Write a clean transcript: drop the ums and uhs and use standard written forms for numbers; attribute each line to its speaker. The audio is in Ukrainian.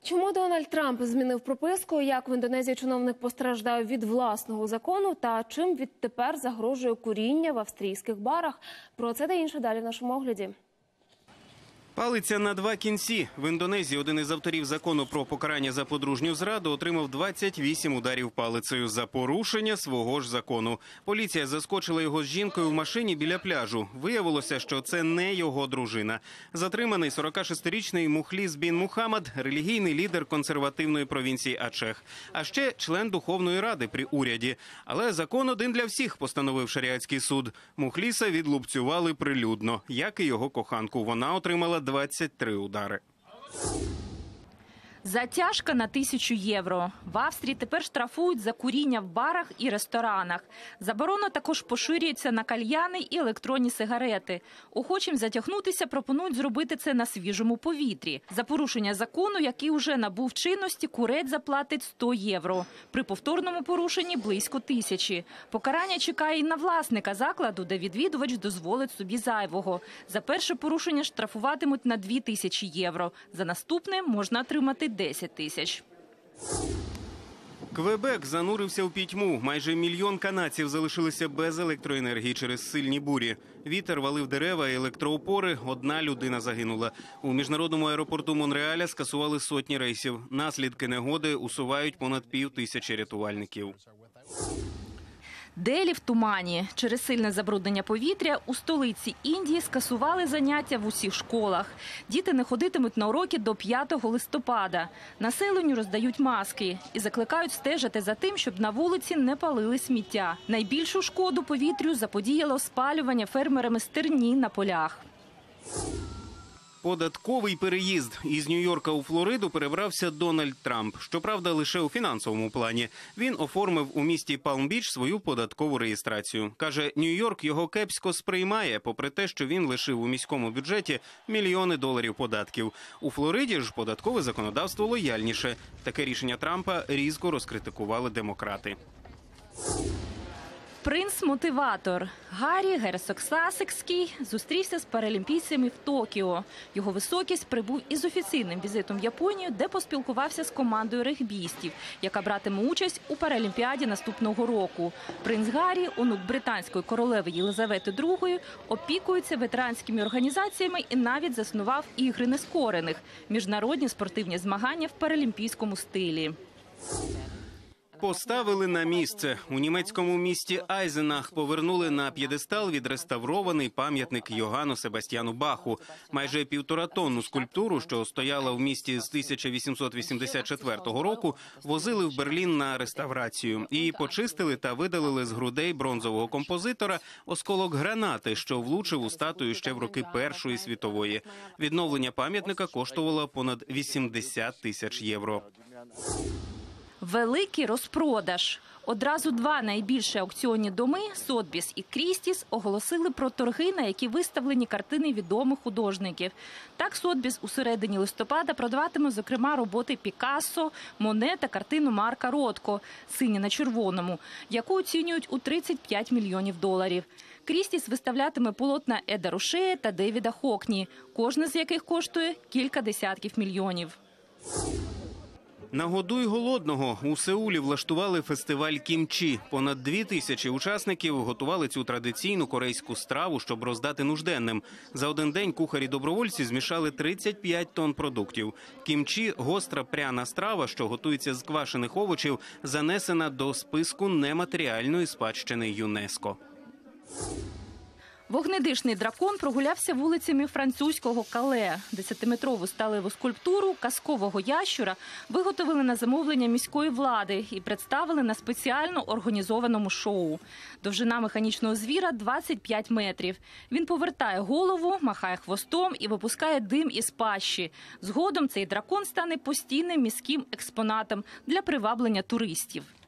Speaker 1: Чому Дональд Трамп змінив прописку, як в Індонезії чиновник постраждав від власного закону та чим відтепер загрожує куріння в австрійських барах? Про це та інше далі в нашому огляді.
Speaker 2: Палиця на два кінці. В Індонезії один із авторів закону про покарання за подружню зраду отримав 28 ударів палицею за порушення свого ж закону. Поліція заскочила його з жінкою в машині біля пляжу. Виявилося, що це не його дружина. Затриманий 46-річний Мухліс бін Мухаммад – релігійний лідер консервативної провінції Ачех. А ще член Духовної ради при уряді. Але закон один для всіх, постановив шаріатський суд. Мухліса відлупцювали прилюдно, як і його коханку. Вона отримала 23 удари.
Speaker 3: Затяжка на 1000 євро. В Австрії тепер штрафують за куріння в барах і ресторанах. Заборона також поширюється на кальяни і електронні сигарети. Охочим затягнутися пропонують зробити це на свіжому повітрі. За порушення закону, який уже набув чинності, курець заплатить 100 євро. При повторному порушенні – близько 1000. Покарання чекає і на власника закладу, де відвідувач дозволить собі зайвого. За перше порушення штрафуватимуть на 2000 євро. За наступне можна отримати 10 тисяч.
Speaker 2: Квебек занурився в пітьму. Майже 1 мільйон канадців залишилися без електроенергії через сильні бурі. Вітер валив дерева і електроопори. 1 людина загинула. У міжнародному аеропорту Монреаля скасували сотні рейсів. Наслідки негоди усувають понад 5000 рятувальників.
Speaker 3: Делі в тумані. Через сильне забруднення повітря у столиці Індії скасували заняття в усіх школах. Діти не ходитимуть на уроки до 5 листопада. Населенню роздають маски і закликають стежити за тим, щоб на вулиці не палили сміття. Найбільшу шкоду повітрю заподіяло спалювання фермерами стерні на полях.
Speaker 2: Податковий переїзд. Із Нью-Йорка у Флориду перебрався Дональд Трамп. Щоправда, лише у фінансовому плані. Він оформив у місті Палм-Біч свою податкову реєстрацію. Каже, Нью-Йорк його кепсько сприймає, попри те, що він лишив у міському бюджеті мільйони доларів податків. У Флориді ж податкове законодавство лояльніше. Таке рішення Трампа різко розкритикували демократи.
Speaker 3: Принц-мотиватор Гаррі, герцог Сассекський, зустрівся з паралімпійцями в Токіо. Його високість прибув із офіційним візитом в Японію, де поспілкувався з командою регбістів, яка братиме участь у паралімпіаді наступного року. Принц Гаррі, онук британської королеви Єлизавети II, опікується ветеранськими організаціями і навіть заснував ігри нескорених – міжнародні спортивні змагання в паралімпійському стилі.
Speaker 2: Поставили на місце. У німецькому місті Айзенах повернули на п'єдестал відреставрований пам'ятник Йоганну Себастьяну Баху. Майже 1,5-тонну скульптуру, що стояла в місті з 1884 року, возили в Берлін на реставрацію. Її почистили та видалили з грудей бронзового композитора осколок гранати, що влучив у статую ще в роки Першої світової. Відновлення пам'ятника коштувало понад 80 тисяч євро.
Speaker 3: Великий розпродаж. Одразу 2 найбільші аукціонні доми – Сотбіс і Крістіс – оголосили про торги, на які виставлені картини відомих художників. Так, Сотбіс у середині листопада продаватиме, зокрема, роботи Пікассо, Моне та картину Марка Ротко «Синє на червоному», яку оцінюють у 35 мільйонів доларів. Крістіс виставлятиме полотна Еда Рушея та Девіда Хокні, кожне з яких коштує кілька десятків мільйонів.
Speaker 2: «Нагодуй голодного» у Сеулі влаштували фестиваль кімчі. Понад 2000 учасників готували цю традиційну корейську страву, щоб роздати нужденним. За один день кухарі-добровольці змішали 35 тонн продуктів. Кімчі – гостра пряна страва, що готується з квашених овочів, занесена до списку нематеріальної спадщини ЮНЕСКО.
Speaker 3: Вогнедишний дракон прогулявся вулицями французького Кале. 10-метрову сталеву скульптуру казкового ящура виготовили на замовлення міської влади і представили на спеціально організованому шоу. Довжина механічного звіра – 25 метрів. Він повертає голову, махає хвостом і випускає дим із пащі. Згодом цей дракон стане постійним міським експонатом для приваблення туристів.